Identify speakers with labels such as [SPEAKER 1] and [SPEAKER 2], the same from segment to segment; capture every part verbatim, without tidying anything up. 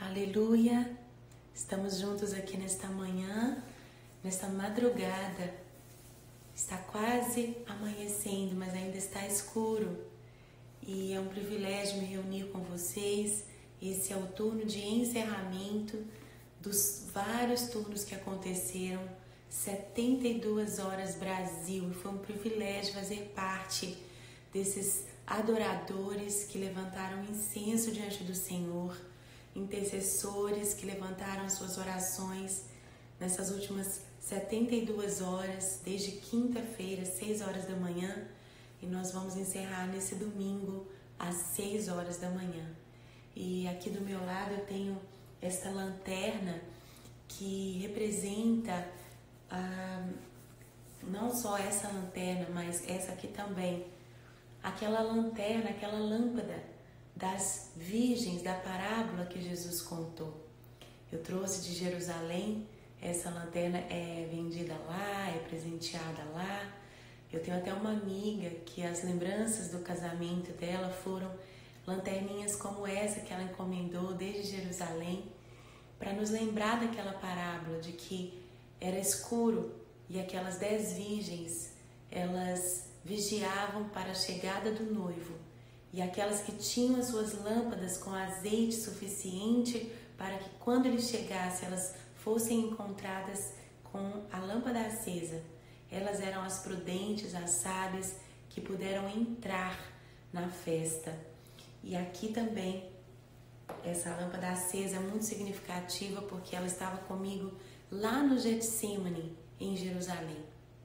[SPEAKER 1] Aleluia! Estamos juntos aqui nesta manhã, nesta madrugada. Está quase amanhecendo, mas ainda está escuro. E é um privilégio me reunir com vocês. Esse é o turno de encerramento dos vários turnos que aconteceram. setenta e duas horas Brasil. Foi um privilégio fazer parte desses adoradores que levantaram incenso diante do Senhor, intercessores que levantaram suas orações nessas últimas setenta e duas horas, desde quinta-feira, seis horas da manhã, e nós vamos encerrar nesse domingo às seis horas da manhã. E aqui do meu lado eu tenho esta lanterna que representa ah, não só essa lanterna, mas essa aqui também, aquela lanterna, aquela lâmpada das virgens da parábola que Jesus contou. Eu trouxe de Jerusalém, essa lanterna é vendida lá, é presenteada lá. Eu tenho até uma amiga que as lembranças do casamento dela foram lanterninhas como essa que ela encomendou desde Jerusalém, para nos lembrar daquela parábola de que era escuro e aquelas dez virgens, elas vigiavam para a chegada do noivo. E aquelas que tinham as suas lâmpadas com azeite suficiente para que quando ele chegasse elas fossem encontradas com a lâmpada acesa. Elas eram as prudentes, as sábias que puderam entrar na festa. E aqui também essa lâmpada acesa é muito significativa porque ela estava comigo lá no Getsemane, em Jerusalém.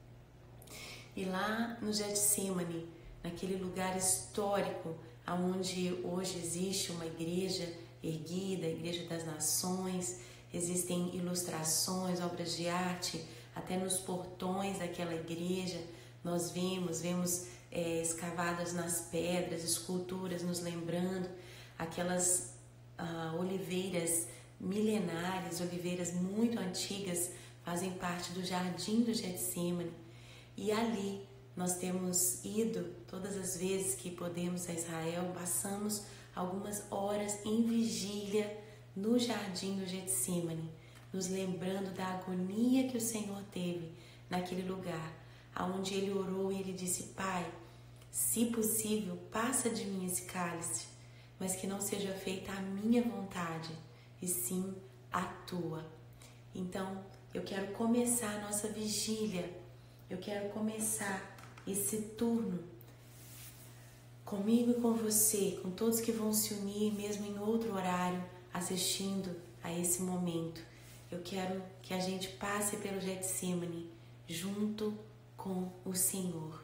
[SPEAKER 1] E lá no Getsemane, naquele lugar histórico onde hoje existe uma igreja erguida, a Igreja das Nações, existem ilustrações, obras de arte, até nos portões daquela igreja nós vemos, vemos é, escavadas nas pedras, esculturas nos lembrando, aquelas ah, oliveiras milenares, oliveiras muito antigas, fazem parte do jardim do Getsemane. E ali nós temos ido todas as vezes que podemos a Israel, passamos algumas horas em vigília no jardim do Getsemane, nos lembrando da agonia que o Senhor teve naquele lugar, aonde ele orou e ele disse: Pai, se possível, passa de mim esse cálice, mas que não seja feita a minha vontade, e sim a tua. Então, eu quero começar a nossa vigília, eu quero começar esse turno comigo e com você, com todos que vão se unir mesmo em outro horário assistindo a esse momento. Eu quero que a gente passe pelo Getsemane junto com o Senhor.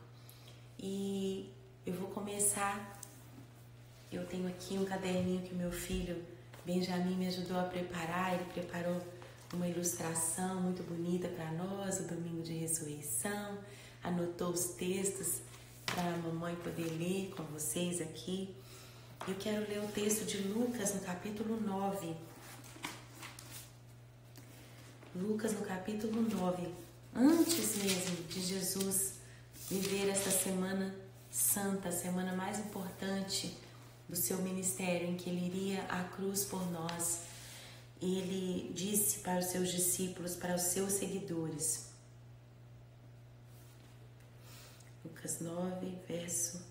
[SPEAKER 1] E eu vou começar, eu tenho aqui um caderninho que meu filho Benjamin me ajudou a preparar, ele preparou uma ilustração muito bonita para nós, o domingo de ressurreição, anotou os textos para a mamãe poder ler com vocês aqui. Eu quero ler o texto de Lucas no capítulo nove. Lucas no capítulo nove. Antes mesmo de Jesus viver essa semana santa, a semana mais importante do seu ministério, em que ele iria à cruz por nós, ele disse para os seus discípulos, para os seus seguidores. Lucas nove, verso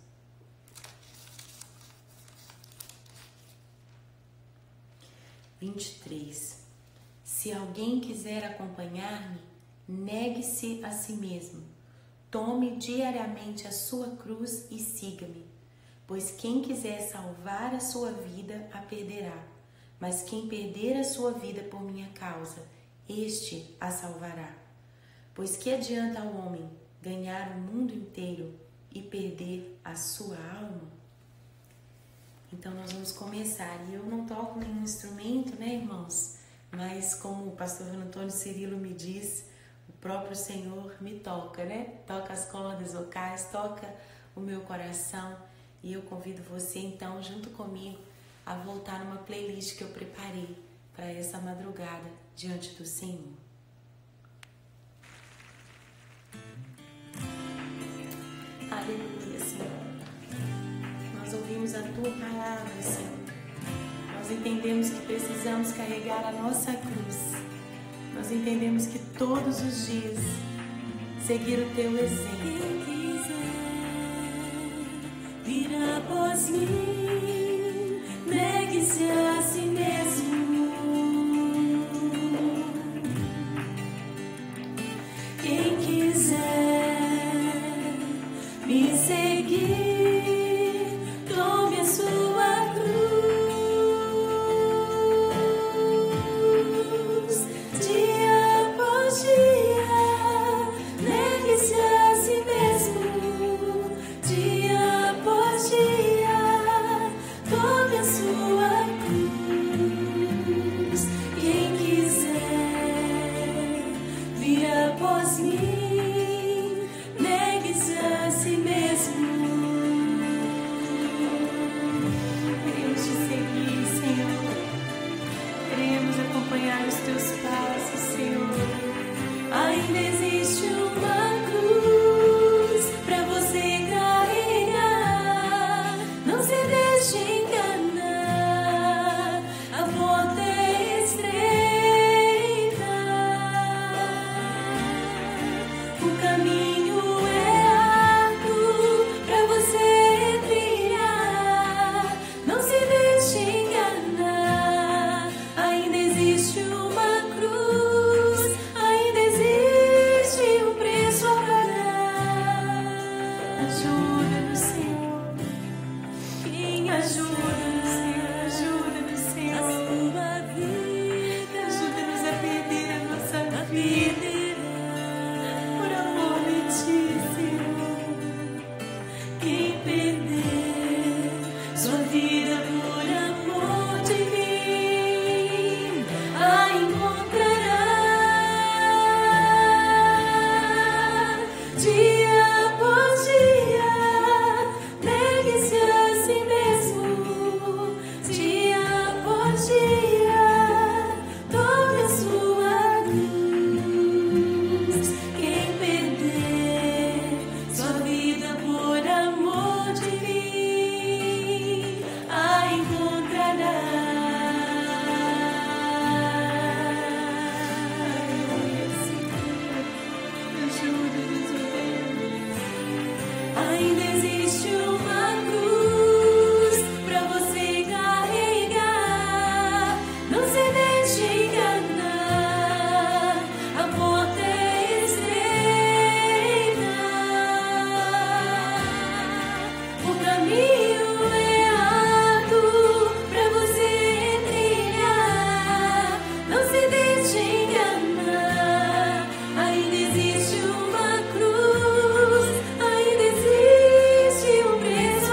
[SPEAKER 1] vinte e três. Se alguém quiser acompanhar-me, negue-se a si mesmo, tome diariamente a sua cruz e siga-me. Pois quem quiser salvar a sua vida, a perderá. Mas quem perder a sua vida por minha causa, este a salvará. Pois que adianta ao homem ganhar o mundo inteiro e perder a sua alma? Então nós vamos começar. E eu não toco nenhum instrumento, né, irmãos? Mas como o pastor Antônio Cirilo me diz, o próprio Senhor me toca, né? Toca as cordas vocais, toca o meu coração. E eu convido você então, junto comigo, a voltar numa playlist que eu preparei para essa madrugada diante do Senhor. Aleluia, Senhor. Nós ouvimos a Tua palavra, Senhor. Nós nós entendemos que precisamos carregar a nossa cruz. Nós entendemos que todos os dias seguir o Teu exemplo.
[SPEAKER 2] Quem quiser vir após mim, negue-se a si mesmo. Quem quiser me seguir, tome a sua cruz. Dia após dia, negue-se a si mesmo. Dia após dia, tome a sua cruz. Quem quiser vir após mim, negue-se a si mesmo.
[SPEAKER 1] Queremos te seguir, Senhor. Queremos acompanhar os Teus passos, Senhor.
[SPEAKER 2] Ainda existe uma cruz pra você carregar. Não se deixe enganar, a porta é estreita, o caminho é árduo pra você trilhar. Não se deixe enganar, ainda existe uma cruz, ainda existe um preço a pagar.
[SPEAKER 1] Ajuda-nos, Senhor.
[SPEAKER 2] Quem
[SPEAKER 1] Ajuda-nos, Senhor. Ajuda-nos,
[SPEAKER 2] a
[SPEAKER 1] Senhor.
[SPEAKER 2] sua vida,
[SPEAKER 1] Ajuda-nos a perder a nossa vida por amor de Ti, Senhor.
[SPEAKER 2] quem perder sua vida por amor de mim, a encontrará. Dia após dia, negue-se a si mesmo. Dia após dia, tome a sua cruz. Quem perder sua vida por amor de mim, a encontrará.
[SPEAKER 1] Ajuda-nos, ó Deus.
[SPEAKER 2] Ainda existe uma cruz pra você carregar. Não se deixe enganar, a porta é estreita, o caminho é árduo pra você trilhar. Não se deixe enganar, ainda existe uma cruz, ainda existe um preço a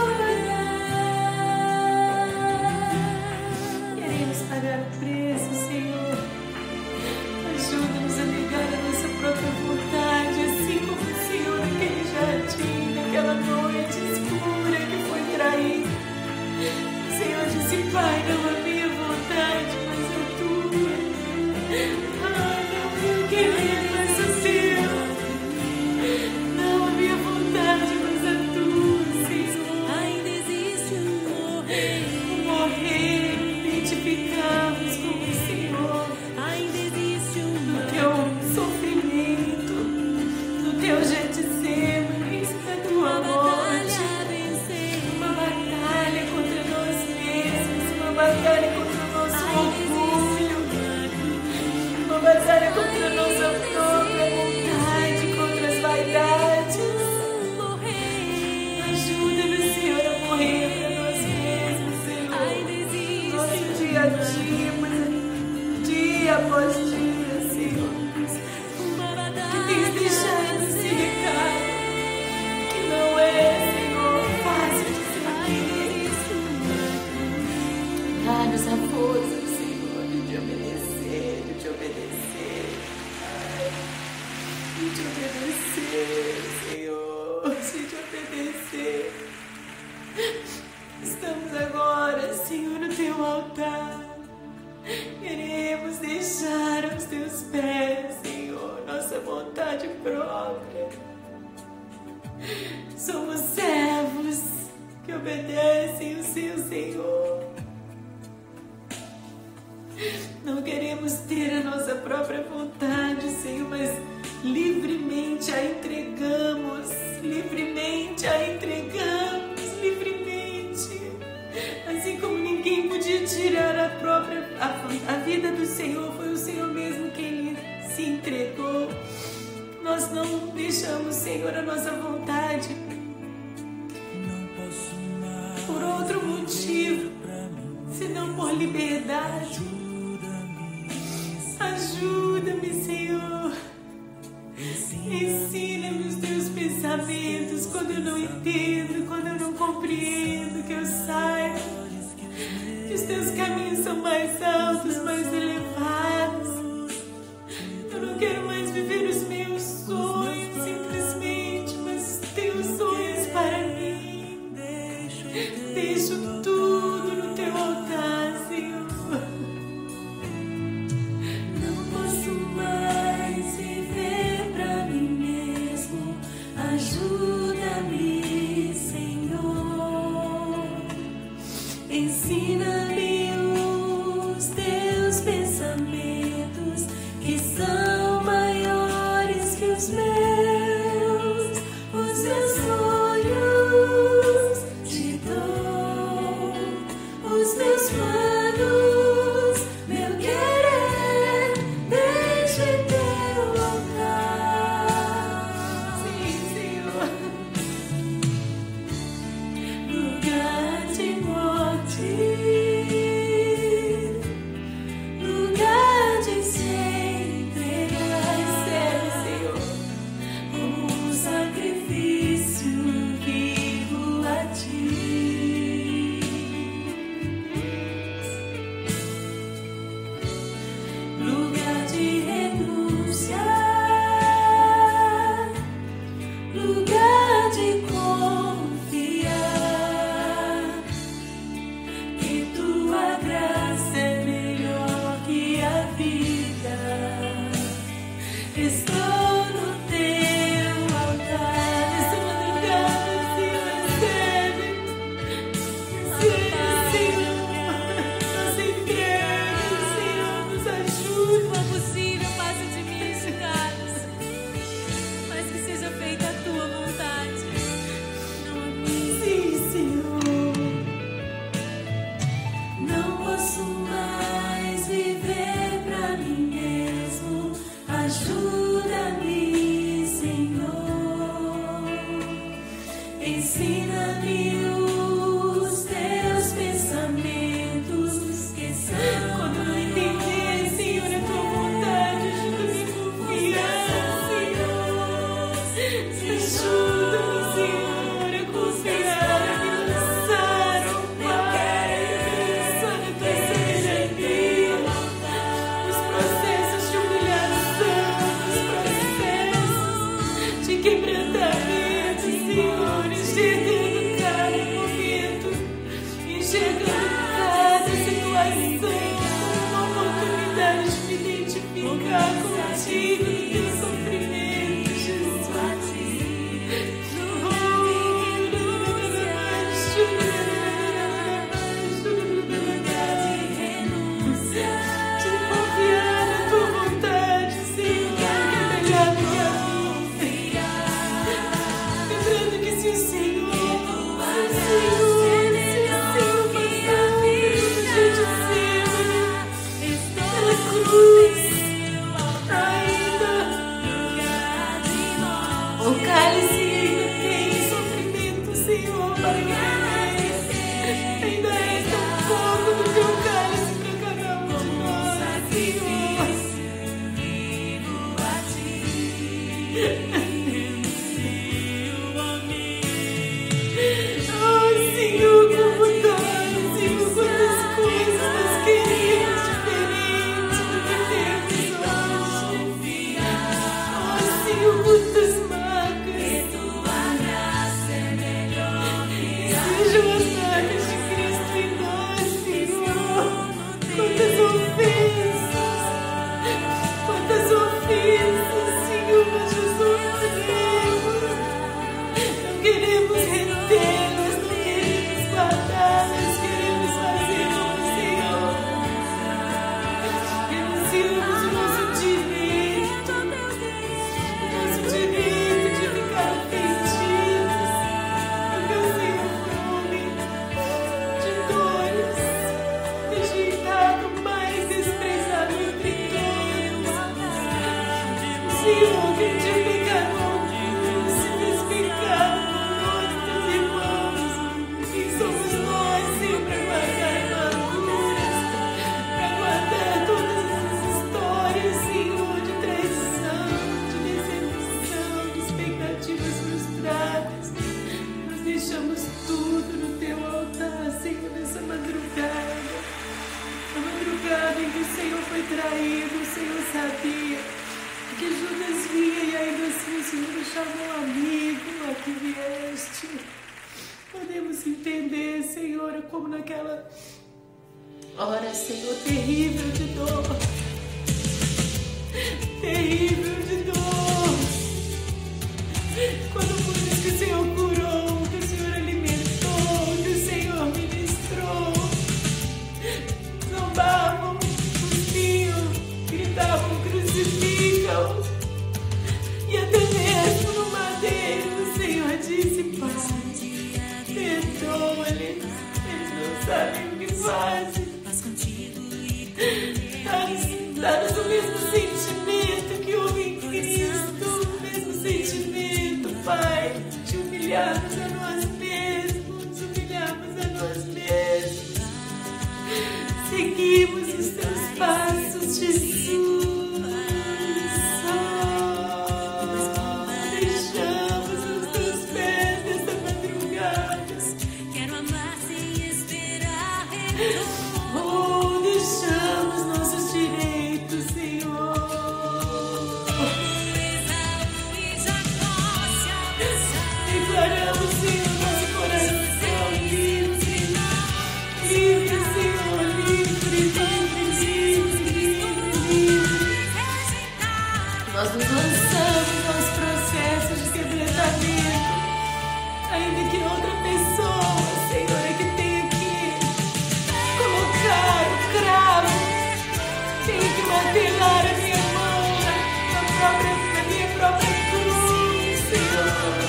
[SPEAKER 2] pagar.
[SPEAKER 1] Queremos pagar o preço, Senhor. Ajuda-nos a negar a nossa própria vontade, assim como o Senhor naquele jardim, naquela noite escura que foi traído. O Senhor disse: Pai, não a minha vontade, mas a tua. Ah, não eu querer, mas o Teu. Não a minha vontade, mas a tua, Senhor.
[SPEAKER 2] Ainda existe um morrer,
[SPEAKER 1] Morrer, identificarmos com o Senhor.
[SPEAKER 2] ainda existe um
[SPEAKER 1] No Teu sofrimento, no Teu Getsemane, na Tua
[SPEAKER 2] uma
[SPEAKER 1] morte,
[SPEAKER 2] batalha a vencer.
[SPEAKER 1] uma batalha contra nós mesmos, uma batalha contra o nosso orgulho, uma batalha contra a nossa própria vontade, contra as vaidades. Ajuda-nos, Senhor, a morrer para nós mesmos, Senhor.
[SPEAKER 2] Ainda existe
[SPEAKER 1] Nosso dia a dia, mas dia após dia, Senhor.
[SPEAKER 2] uma
[SPEAKER 1] Que
[SPEAKER 2] batalha
[SPEAKER 1] tens deixado esse recado, que não é, Senhor, fácil de seguir. Dá-nos a força, Senhor, de te obedecer, de te obedecer. Ai, de te obedecer, Senhor, de te obedecer. Estamos agora, Senhor, no Teu altar. Queremos deixar aos Teus pés, Senhor, nossa vontade própria. Somos servos que obedecem o Seu Senhor. Não queremos ter a nossa própria vontade, Senhor, mas livremente a entregamos, livremente a entregamos, livremente. Assim como ninguém podia tirar a própria a, a vida do Senhor, foi o Senhor mesmo quem se entregou. Nós não deixamos, Senhor, a nossa vontade por outro motivo, senão por liberdade. Ajuda-me, Senhor. Ensina-me os teus pensamentos quando eu não entendo, quando eu não compreendo, que eu saiba que os teus caminhos são mais altos, mais elevados. Eu não quero mais viver os meus sonhos simplesmente, mas os teus sonhos para mim. Deixo tudo no teu altar, Senhor.
[SPEAKER 2] Não posso mais viver pra mim mesmo. Ajuda-me, Senhor. Ensina-me os teus pensamentos.
[SPEAKER 1] hora em que o Senhor foi traído, o Senhor sabia que Judas vinha e ainda assim o Senhor me chamou amigo, aqui vieste. Podemos entender, Senhor, como naquela hora, Senhor, terrível de dor, terrível de dor, quando por isso que o Senhor curou, que o Senhor alimentou, que o Senhor ministrou, zombavam, cuspiam, gritavam, crucificam, e até mesmo no madeiro o Senhor disse: Pai, perdoa-lhes, eles não sabem o que fazem. Dá-nos, dá-nos o mesmo sentimento que houve em Cristo, o mesmo sentimento, Pai, de humilharmos a nós mesmos, humilharmos a nós mesmos. Seguimos os teus passos, Jesus. Nós nos lançamos aos processos de quebrantamento, ainda que outra pessoa, Senhor, é que tenha que colocar o cravo, tenha que martelar a minha mão na, na, própria, na minha própria cruz, Senhor.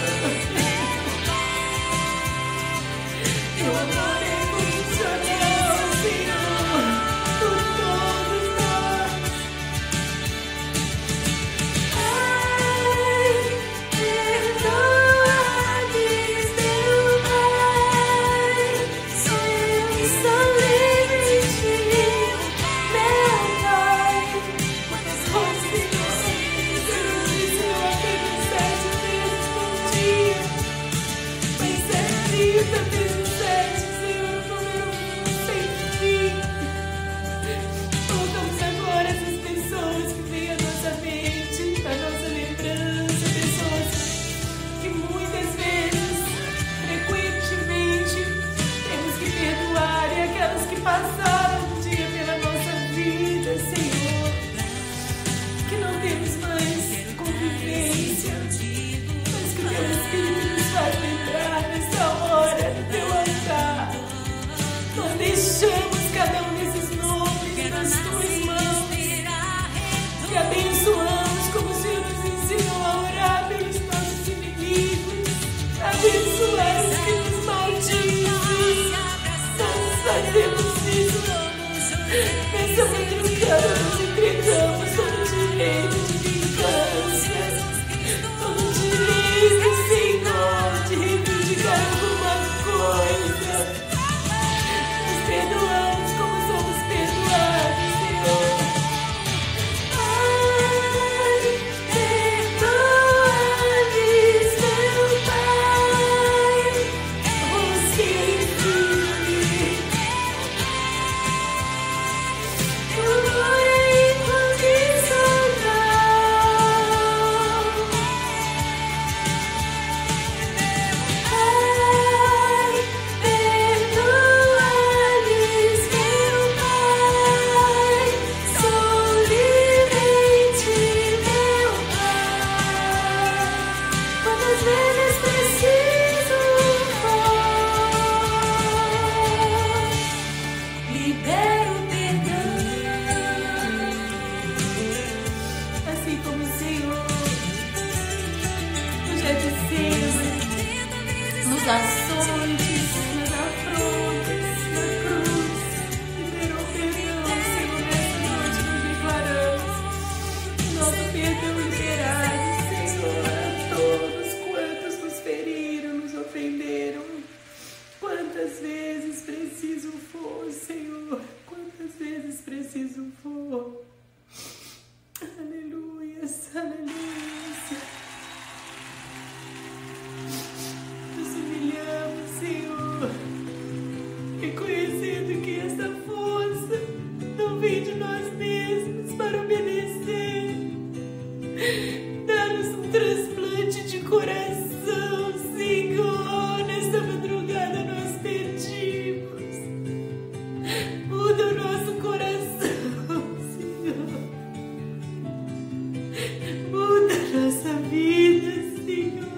[SPEAKER 1] Teu amor é incondicional, Senhor, por todos nós. Passaram um dia pela nossa vida, Senhor, que não temos mais convivência, mas que o teu Espírito nos faz lembrar nessa hora do teu altar. Nós deixamos cada um desses nomes nas tuas mãos e abençoamos como o Senhor nos ensinou a orar pelos nossos inimigos, abençoar os que nos maldizem. Nós fazemos nessa madrugada, nos entregamos todo direito de vingança, todo direito, Senhor, de reivindicar alguma coisa. Nos perdoamos como somos perdoados, Senhor. Ai, perdoa-lhes, meu Pai, você nos açoites, nas afrontas, na cruz, liberou perdão, Senhor, nessa noite nós declaramos nosso perdão liberado, Senhor, a todos quantos nos feriram, nos ofenderam, quantas vezes preciso for, Senhor, quantas vezes preciso for. Aleluia, aleluia. Nos humilhamos, Senhor, reconhecendo que essa força não vem fim de nós mesmos para obedecer. Dá-nos um transplante de coração, Senhor. Nesta madrugada nós pedimos. Muda o nosso coração, Senhor. Muda a nossa vida, Senhor.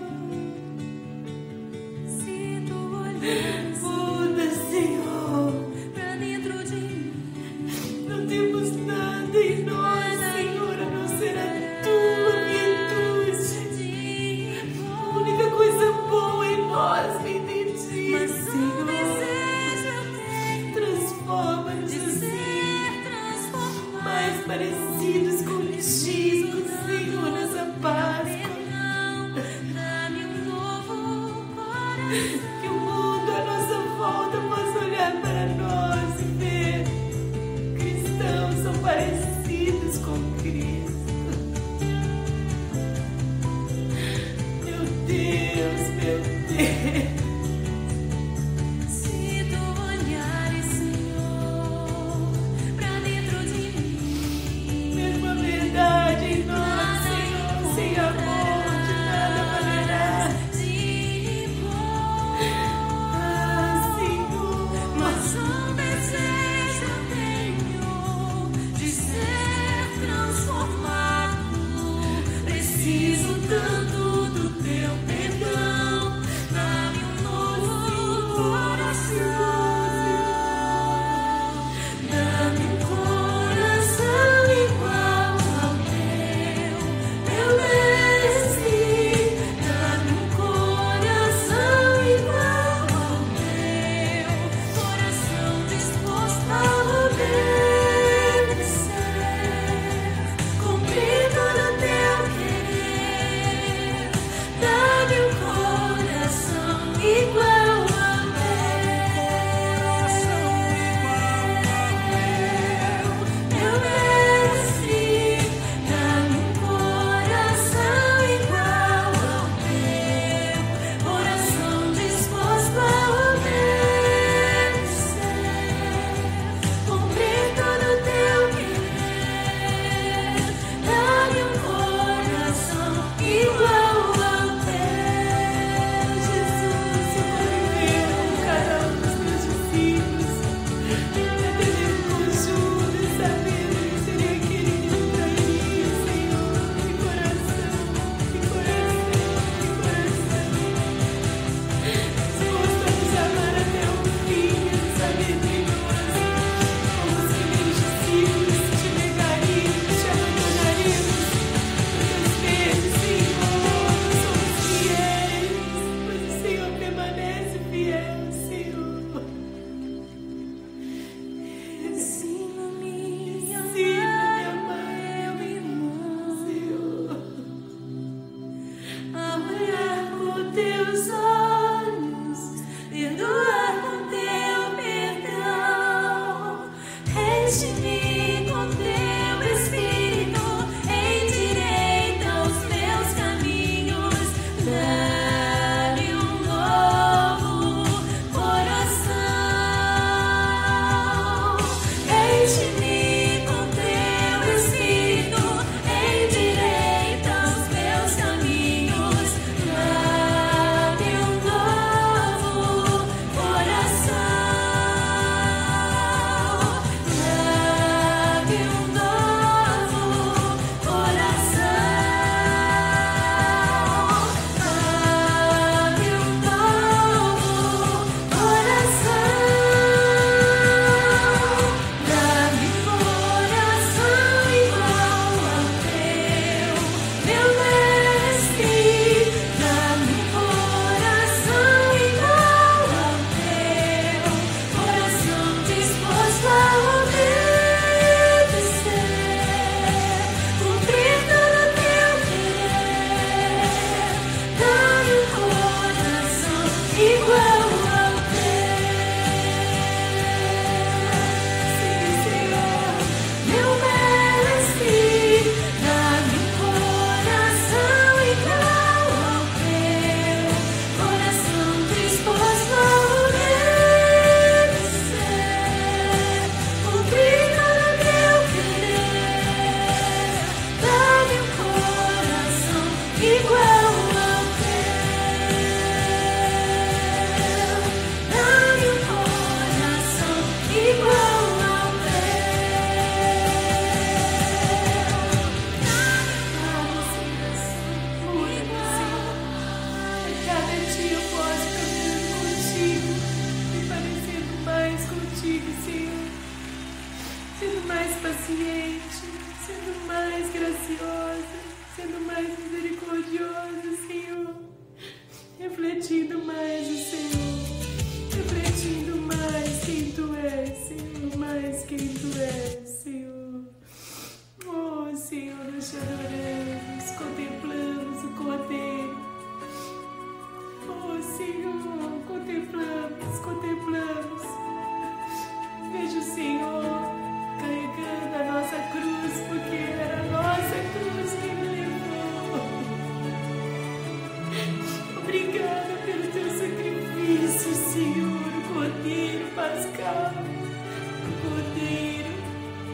[SPEAKER 2] Se tu olhares
[SPEAKER 1] Muda, Senhor.
[SPEAKER 2] pra dentro de mim,
[SPEAKER 1] Não temos nada em nós, Senhor, a não ser a tua virtude. A única coisa boa em nós vem de ti,
[SPEAKER 2] mas um
[SPEAKER 1] Senhor.
[SPEAKER 2] desejo eu tenho
[SPEAKER 1] Transforma-nos
[SPEAKER 2] de
[SPEAKER 1] assim,
[SPEAKER 2] ser transformado.
[SPEAKER 1] mais parecidos contigo, Senhor, nessa Páscoa.
[SPEAKER 2] Perdão, dá-me um novo coração.
[SPEAKER 1] Que o mundo à nossa volta possa olhar para nós e ver cristãos são parecidos com Cristo. Meu Deus, meu Deus.
[SPEAKER 2] Se tu olhares, Senhor, pra dentro de mim,
[SPEAKER 1] Mesmo a verdade em nós, Senhor, sem amor, de nada valerá.
[SPEAKER 2] de bom,
[SPEAKER 1] Ah, Senhor,
[SPEAKER 2] mas um desejo eu tenho de ser transformado. Preciso tanto do teu perdão. Dá-me um novo coração. Dá-me um coração igual ao teu, meu Mestre. Dá-me um coração igual ao teu, coração disposto a obedecer, cumprir todo o teu querer. Dá-me um coração igual ao teu, meu Mestre. Dá-me um coração igual ao teu, coração disposto a obedecer, cumprir todo o teu querer. Dá-me um coração igual ao teu, Jesus.
[SPEAKER 1] eu vou viver com cada um dos meus discípulos. Entender com Judas, sabendo que seria querido para mim, Senhor. Que coração, que coração, que coração. Senhor, estamos amar até o fim, saber que nós, como os primeiros discípulos, te negaríamos, te abandonaríamos. Muitas vezes, Senhor, somos fiéis, mas o Senhor permanece fiel, Senhor.
[SPEAKER 2] Ensina-me a
[SPEAKER 1] Ensina-me a
[SPEAKER 2] amar
[SPEAKER 1] amar
[SPEAKER 2] meu irmão,
[SPEAKER 1] Senhor.
[SPEAKER 2] a olhar com teus olhos, perdoar com teu perdão. Enche-me com teu Espírito, endireita os meus caminhos. Dá-me um novo coração. Enche-me com teu Espírito, endireita os meus caminhos. Dá-me um novo coração.
[SPEAKER 1] sendo mais paciente, sendo mais graciosa, sendo mais misericordiosa, Senhor, refletindo mais o Senhor, refletindo mais quem Tu és, Senhor, mais quem Tu és, Senhor. Oh, Senhor, nós te adoramos, contemplamos o Cordeiro. Oh, Senhor, contemplamos, contemplamos. Veja o Senhor carregando a nossa cruz, porque era a nossa cruz que Ele levou. Obrigada pelo Teu sacrifício, Senhor, o Cordeiro Pascal, o Cordeiro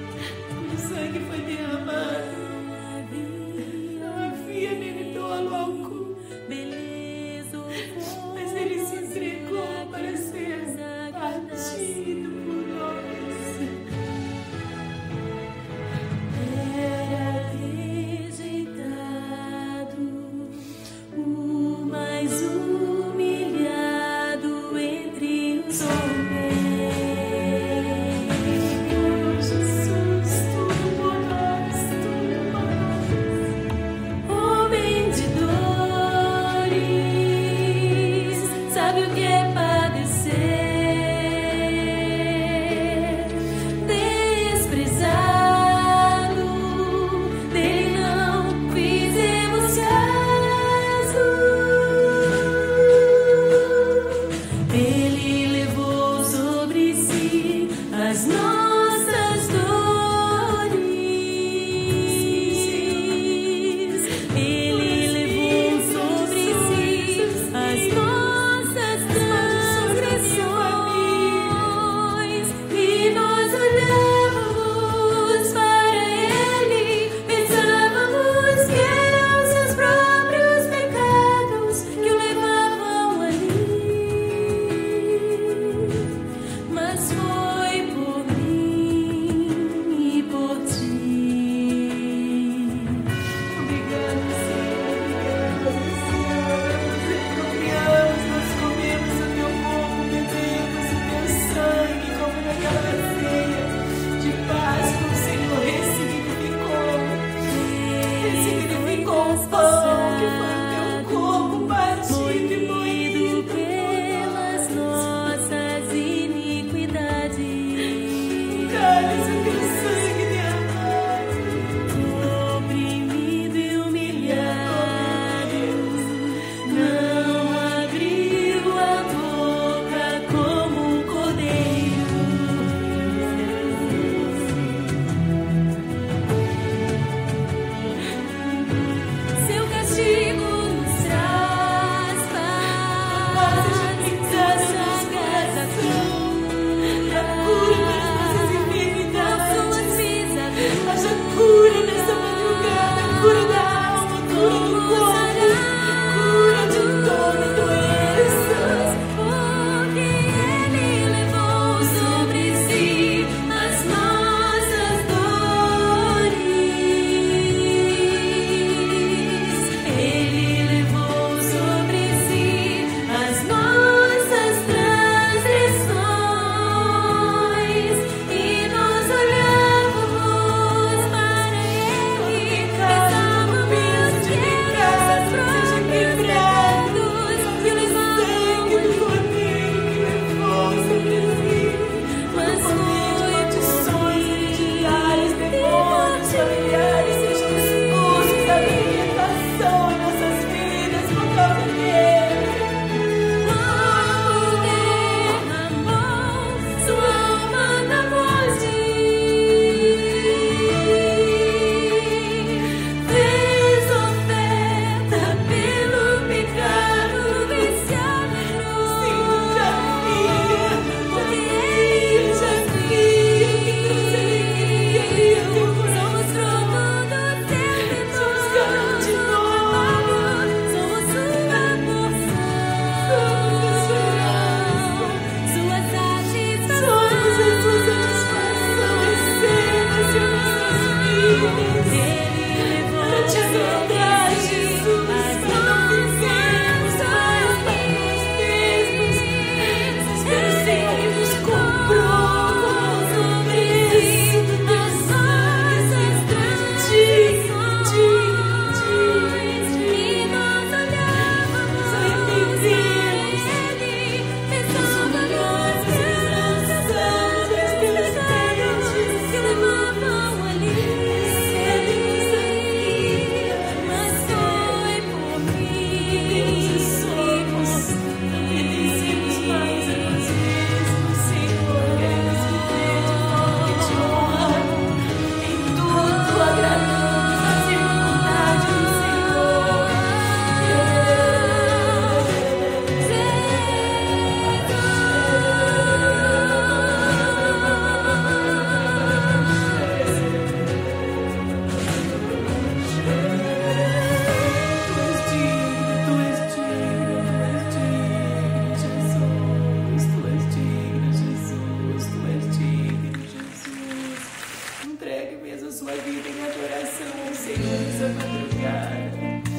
[SPEAKER 1] uma vida em adoração ao Senhor nessa madrugada.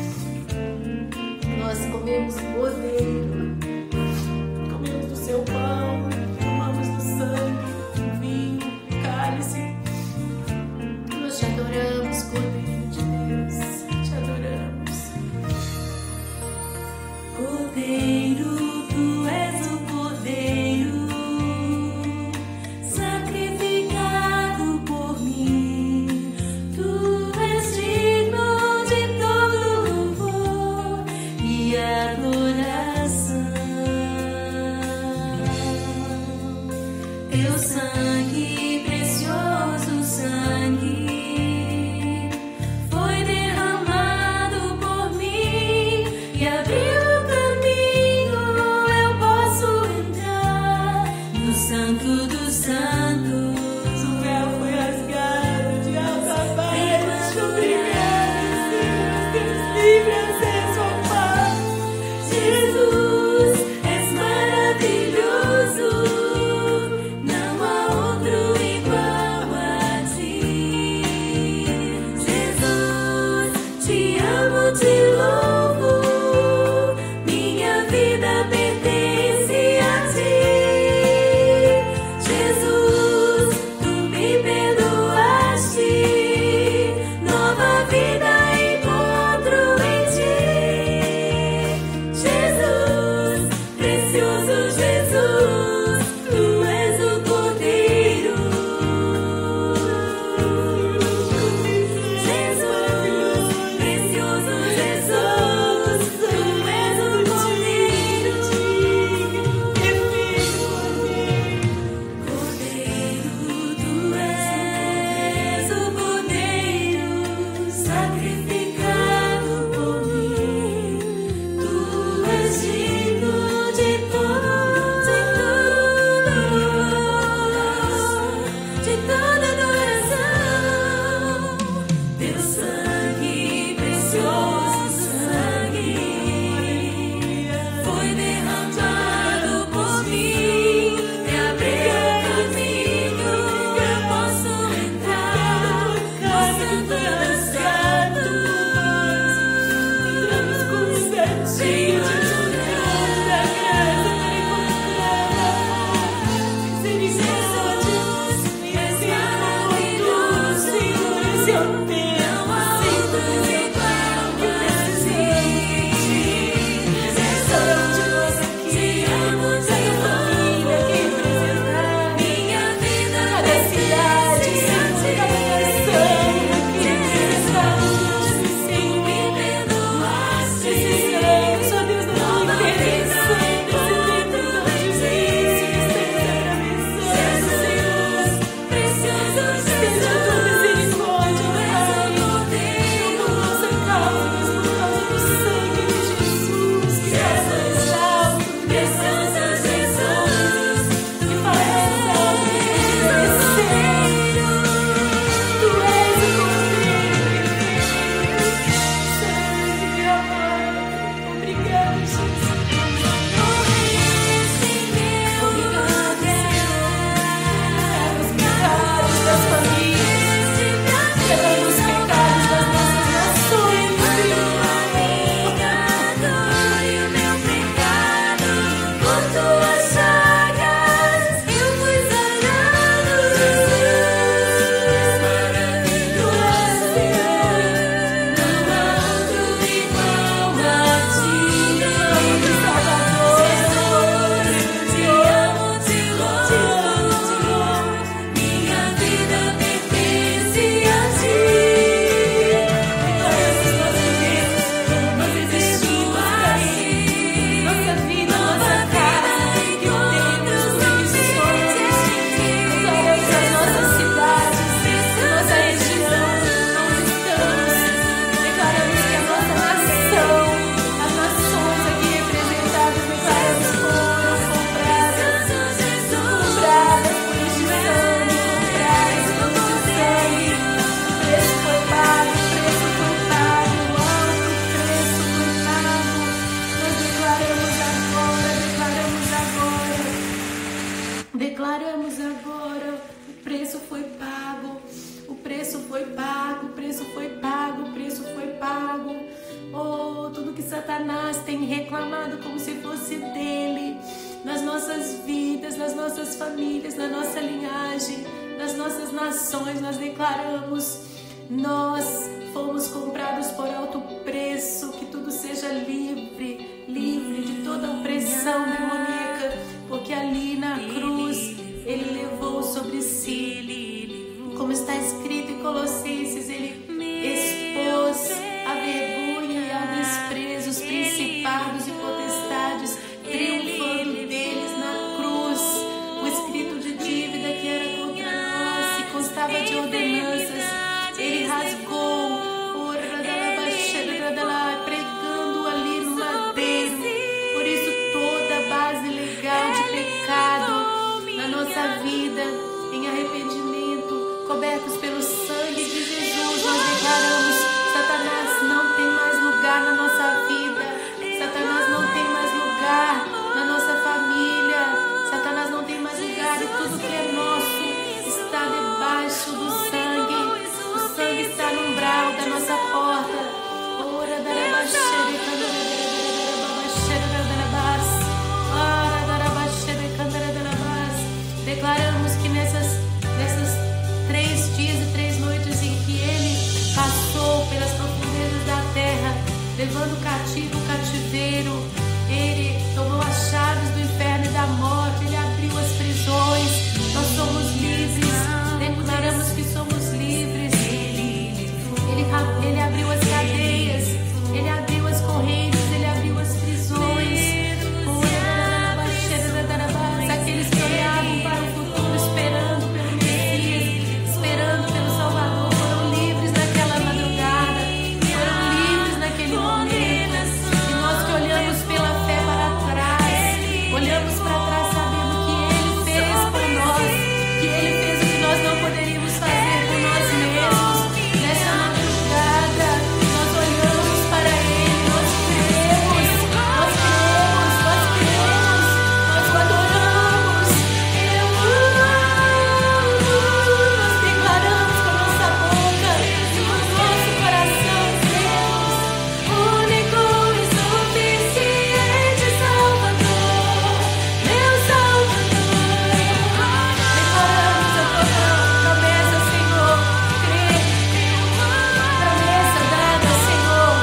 [SPEAKER 1] Nós comemos o cordeiro, comemos do seu pão, tomamos do sangue, do vinho, do cálice. Nós te adoramos, Cordeiro de Deus, te adoramos.
[SPEAKER 2] Cordeiro, tu és o Cordeiro sacrificado por mim. Tu és digno de todo louvor e adoração.
[SPEAKER 1] preço foi pago, o preço foi pago, o preço foi pago. Oh, tudo que Satanás tem reclamado como se fosse dele, nas nossas vidas, nas nossas famílias, na nossa linhagem, nas nossas nações, nós declaramos: nós fomos comprados por alto preço, que tudo seja livre, livre de toda opressão demoníaca, porque ali na cruz Ele levou sobre si, como está escrito em Colossenses, Ele expôs a vergonha e ao desprezo, os principados e potestades, triunfando deles na cruz. O escrito de dívida que era contra nós, que constava de ordenanças, Ele rasgou, pregando ali no madeiro. Por isso toda base legal de pecado na nossa vida, em arrependimento, cobertos pelo sangue de Jesus, nós declaramos: Satanás não tem mais lugar na nossa vida, Satanás não tem mais lugar na nossa família, Satanás não tem mais lugar, e tudo que é nosso está debaixo do sangue. O sangue está no umbral da nossa porta. Ora darabaxere candarabarabaxere darabas. Ora darabaxere candarabas. Declaramos que nessas nessas três dias e três noites em que Ele passou pelas profundezas da terra, levando cativo o cativeiro, Ele tomou as chaves do inferno e da morte, Ele abriu as prisões, nós somos livres, declaramos que somos livres. Ele, ele abriu as cadeias, Ele abriu as correntes, Ele abriu as prisões. Aqueles que olhavam para o futuro, esperando pelo Messias, esperando pelo Salvador, foram livres naquela madrugada, foram livres naquele momento. E nós que olhamos pela fé para trás, olhamos para trás sabendo que Ele fez por nós, que Ele fez o que nós não poderíamos fazer por nós mesmos. Nessa madrugada, nós olhamos para Ele, nós cremos, nós cremos, nós cremos, nós o adoramos. Nós declaramos com a nossa boca e com o nosso coração: Deus, único e suficiente Salvador, meu Salvador. Declaramos a tua promessa, Senhor, crê, promessa dada, Senhor.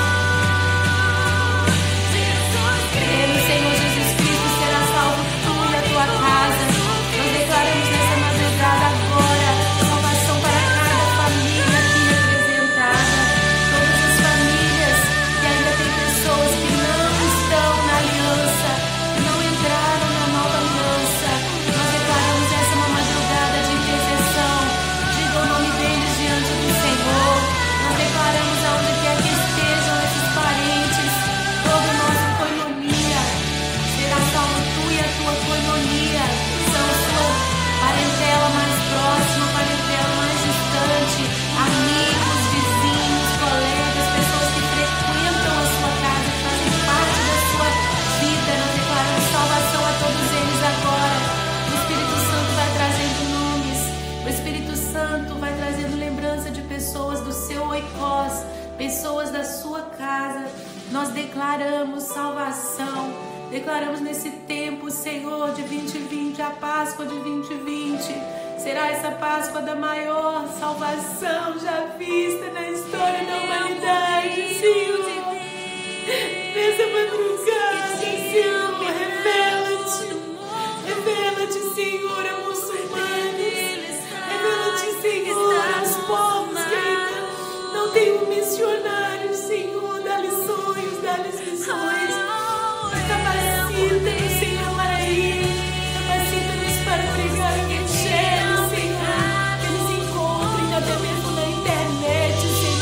[SPEAKER 1] Crê no Senhor Jesus Cristo, será salvo tu e a tua casa. Nós declaramos nessa madrugada agora salvação para cada família aqui representada, todas as famílias que ainda tem pessoas que não estão na aliança, que não entraram na nova aliança. Nós declaramos essa uma madrugada de intercessão. Diga o nome deles diante do Senhor. Nós declaramos aonde quer que estejam esses parentes, todo o nosso coinonia será salvo tu e a tua coinonia. São a sua parentela mais próxima, parentela mais distante, amigos, vizinhos, colegas, pessoas que frequentam a sua casa, que fazem parte da sua vida. Nós declaramos salvação a todos eles agora. O Espírito Santo vai trazendo nomes, o Espírito Santo vai trazendo lembrança de pessoas do seu oikós, pessoas da sua casa. Nós declaramos salvação, declaramos nesse tempo, Senhor, de vinte e vinte, a Páscoa de vinte e vinte. Será essa Páscoa da maior salvação já vista na história da humanidade, Senhor. Nessa madrugada, Senhor, revela-te, revela-te, Senhor, a muçulmanos, revela-te, Senhor, aos povos que ainda não têm um missionário, Senhor. Dá-lhes sonhos, dá-lhes visões. Capacita-nos, Senhor, para ir. Capacita-nos para pregar o Evangelho, Senhor. Que eles encontrem até mesmo na internet, Senhor.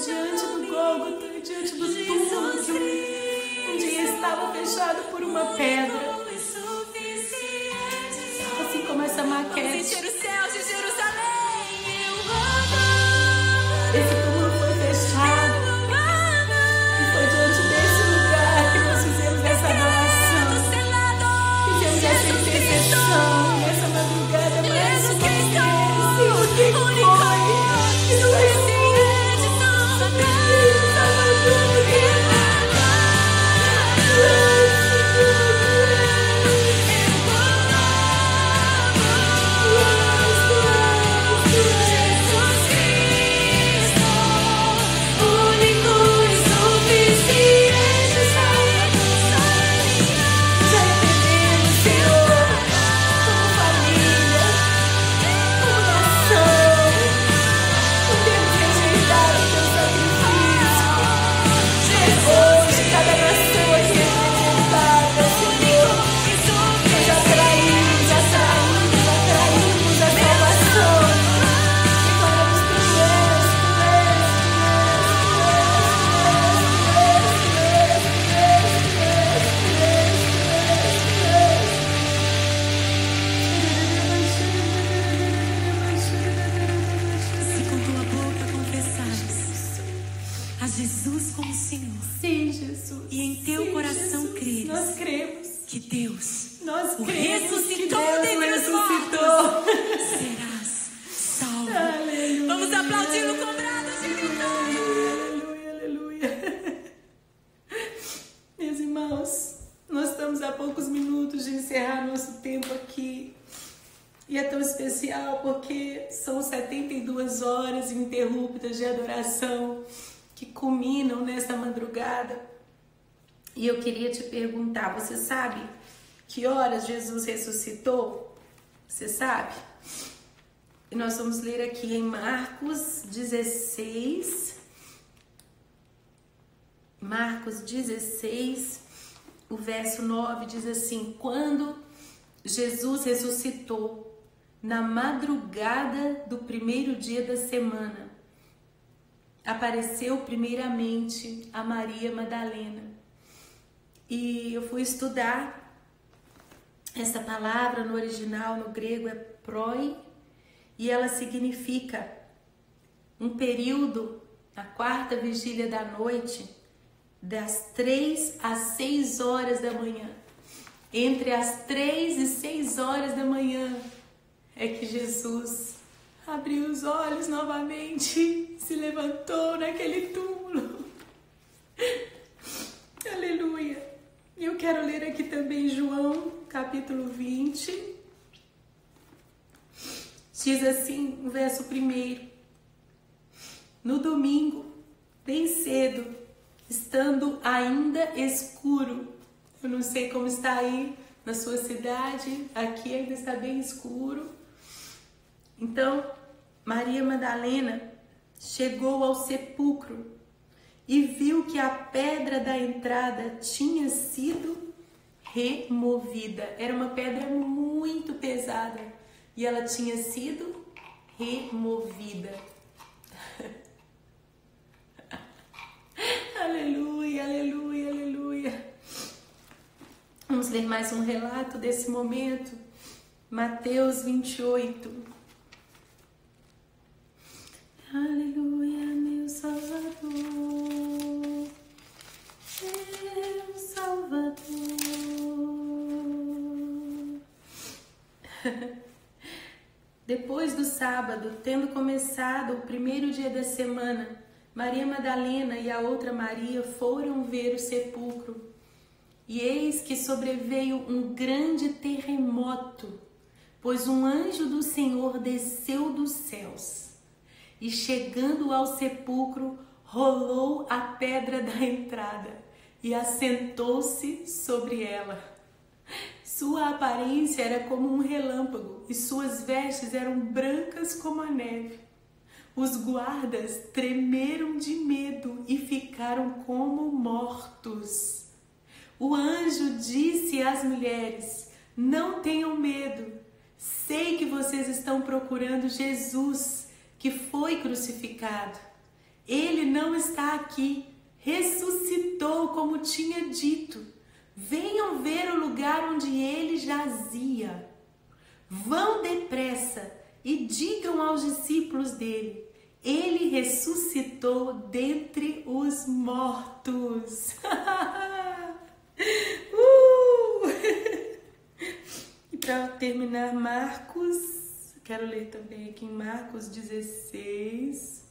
[SPEAKER 1] diante do Gólgota, diante do túmulo que um dia estava fechado por uma pedra. Assim como essa maquete. Esse túmulo foi fechado. E foi diante desse lugar que nós fizemos essa adoração. Fizemos essa intercessão. Essa madrugada mais uma vez. Senhor, que foi? Que foi porque são setenta e duas horas ininterruptas de adoração que culminam nessa madrugada. E eu queria te perguntar, você sabe que horas Jesus ressuscitou? Você sabe? E nós vamos ler aqui em Marcos dezesseis. Marcos dezesseis, o verso nove diz assim: quando Jesus ressuscitou, na madrugada do primeiro dia da semana, apareceu primeiramente a Maria Madalena. E eu fui estudar essa palavra no original, no grego é proi, e ela significa um período, na quarta vigília da noite, das três às seis horas da manhã. Entre as três e seis horas da manhã, é que Jesus abriu os olhos novamente, se levantou naquele túmulo. Aleluia! Eu quero ler aqui também João, capítulo vinte. Diz assim, o verso primeiro: no domingo, bem cedo, estando ainda escuro, eu não sei como está aí na sua cidade, aqui ainda está bem escuro. Então, Maria Madalena chegou ao sepulcro e viu que a pedra da entrada tinha sido removida. Era uma pedra muito pesada e ela tinha sido removida. Aleluia, aleluia, aleluia. Vamos ler mais um relato desse momento. Mateus vinte e oito. Aleluia, meu Salvador, meu Salvador. Depois do sábado, tendo começado o primeiro dia da semana, Maria Madalena e a outra Maria foram ver o sepulcro. E eis que sobreveio um grande terremoto, pois um anjo do Senhor desceu dos céus. E chegando ao sepulcro, rolou a pedra da entrada e assentou-se sobre ela. Sua aparência era como um relâmpago e suas vestes eram brancas como a neve. Os guardas tremeram de medo e ficaram como mortos. O anjo disse às mulheres: não tenham medo, sei que vocês estão procurando Jesus, que foi crucificado. Ele não está aqui. Ressuscitou, como tinha dito. Venham ver o lugar onde ele jazia. Vão depressa e digam aos discípulos dele: ele ressuscitou dentre os mortos. uh! E para terminar, Marcos, quero ler também aqui em Marcos dezesseis.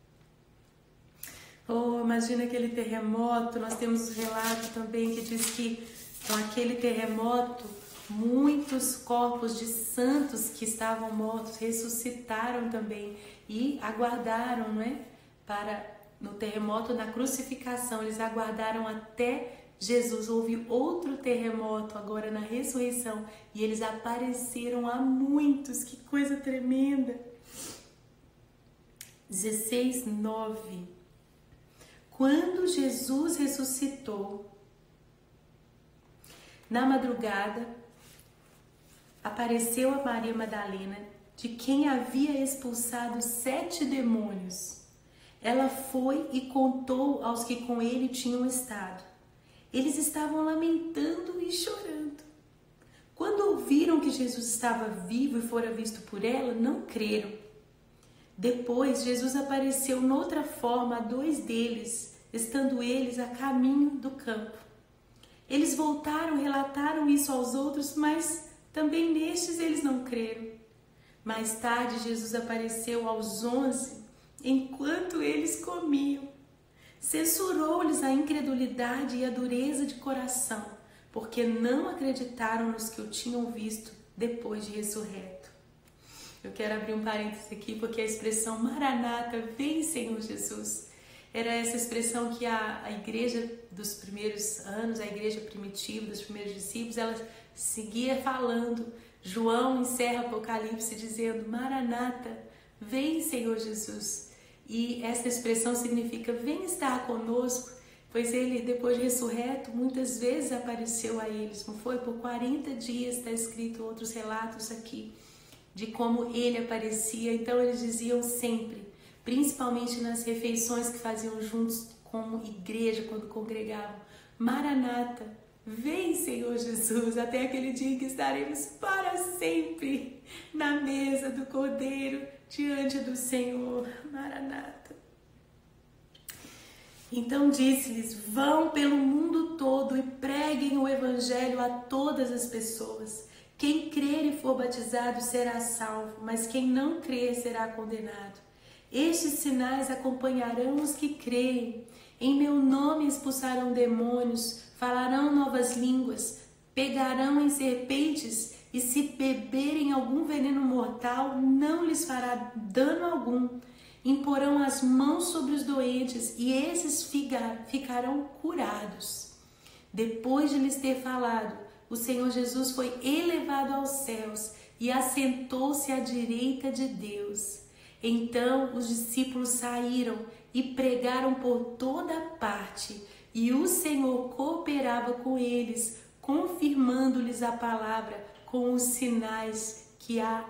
[SPEAKER 1] Oh, imagina aquele terremoto. Nós temos um relato também que diz que com aquele terremoto, muitos corpos de santos que estavam mortos ressuscitaram também e aguardaram, não é? Para no terremoto, na crucificação, eles aguardaram até Jesus. Houve outro terremoto agora na ressurreição e eles apareceram a muitos. Que coisa tremenda! dezesseis, nove. Quando Jesus ressuscitou, na madrugada, apareceu a Maria Madalena, de quem havia expulsado sete demônios. Ela foi e contou aos que com ele tinham estado. Eles estavam lamentando e chorando. Quando ouviram que Jesus estava vivo e fora visto por ela, não creram. Depois, Jesus apareceu noutra forma a dois deles, estando eles a caminho do campo. Eles voltaram, relataram isso aos outros, mas também nestes eles não creram. Mais tarde, Jesus apareceu aos onze, enquanto eles comiam. Censurou-lhes a incredulidade e a dureza de coração, porque não acreditaram nos que o tinham visto depois de ressurreto. Eu quero abrir um parênteses aqui, porque a expressão Maranata, vem Senhor Jesus, era essa expressão que a, a igreja dos primeiros anos, a igreja primitiva dos primeiros discípulos, ela seguia falando. João encerra Apocalipse dizendo: Maranata, vem Senhor Jesus. E essa expressão significa: vem estar conosco, pois ele, depois de ressurreto, muitas vezes apareceu a eles, não foi? Por quarenta dias, está escrito outros relatos aqui, de como ele aparecia. Então eles diziam sempre, principalmente nas refeições que faziam juntos como igreja, quando congregavam: Maranata, vem Senhor Jesus, até aquele dia em que estaremos para sempre na mesa do Cordeiro, diante do Senhor. Maranata. Então disse-lhes: vão pelo mundo todo e preguem o evangelho a todas as pessoas. Quem crer e for batizado será salvo, mas quem não crer será condenado. Estes sinais acompanharão os que creem. Em meu nome expulsarão demônios, falarão novas línguas, pegarão em serpentes, e se beberem algum veneno mortal, não lhes fará dano algum. Imporão as mãos sobre os doentes, e esses ficarão curados. Depois de lhes ter falado, o Senhor Jesus foi elevado aos céus e assentou-se à direita de Deus. Então os discípulos saíram e pregaram por toda parte, e o Senhor cooperava com eles, confirmando-lhes a palavra com os sinais que a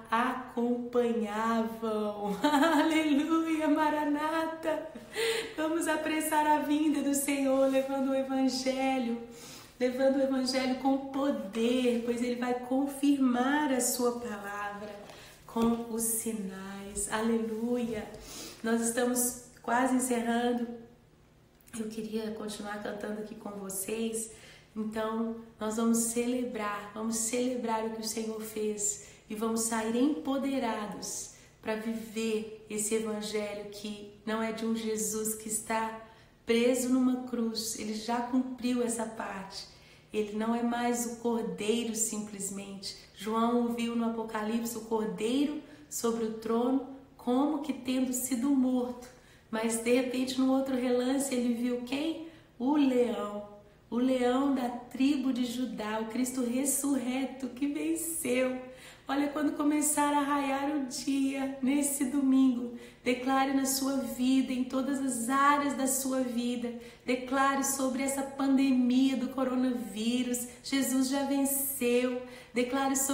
[SPEAKER 1] acompanhavam. Aleluia, Maranata! Vamos apressar a vinda do Senhor, levando o Evangelho, levando o Evangelho com poder, pois Ele vai confirmar a sua palavra com os sinais. Aleluia! Nós estamos quase encerrando. Eu queria continuar cantando aqui com vocês. Então, nós vamos celebrar, vamos celebrar o que o Senhor fez e vamos sair empoderados para viver esse evangelho que não é de um Jesus que está preso numa cruz. Ele já cumpriu essa parte. Ele não é mais o cordeiro simplesmente. João ouviu no Apocalipse o cordeiro sobre o trono como que tendo sido morto. Mas de repente, no outro relance, ele viu quem? O leão. O leão da tribo de Judá, o Cristo ressurreto que venceu. Olha, quando começar a raiar o dia, nesse domingo, declare na sua vida, em todas as áreas da sua vida, declare sobre essa pandemia do coronavírus, Jesus já venceu. Declare sobre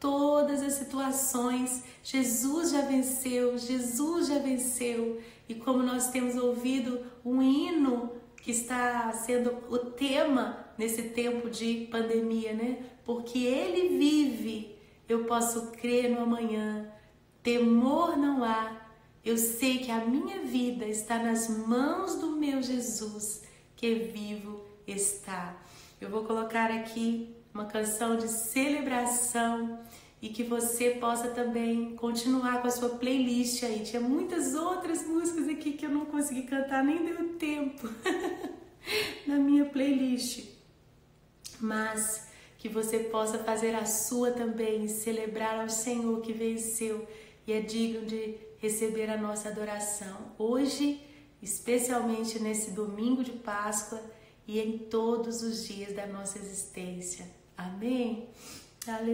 [SPEAKER 1] todas as situações. Jesus já venceu, Jesus já venceu. E como nós temos ouvido um hino que está sendo o tema nesse tempo de pandemia, né? Porque Ele vive, eu posso crer no amanhã. Temor não há. Eu sei que a minha vida está nas mãos do meu Jesus, que vivo está. Eu vou colocar aqui uma canção de celebração e que você possa também continuar com a sua playlist aí. Tinha muitas outras músicas aqui que eu não consegui cantar, nem deu tempo na minha playlist. Mas que você possa fazer a sua também e celebrar ao Senhor que venceu e é digno de receber a nossa adoração. Hoje, especialmente nesse domingo de Páscoa e em todos os dias da nossa existência. Amém?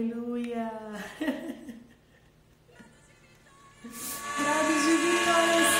[SPEAKER 1] Aleluia! Graças de vitória.